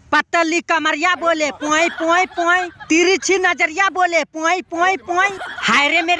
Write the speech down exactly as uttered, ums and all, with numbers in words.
पतली कमरिया बोले पोई पोई पोई, तिरछी नजरिया बोले पोई पोई पोई। हाय रे मेरे